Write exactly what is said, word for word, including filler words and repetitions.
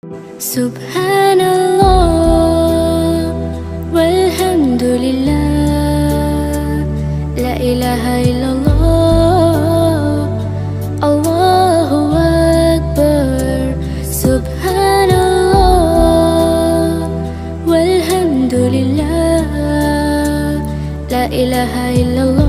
Subhanallah walhamdulillah, la ilaha illallah, Allahu Akbar. Subhanallah walhamdulillah, la ilaha illallah.